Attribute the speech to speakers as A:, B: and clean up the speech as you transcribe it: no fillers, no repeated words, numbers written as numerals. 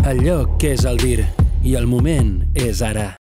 A: El lloc és el dir i el moment és ara.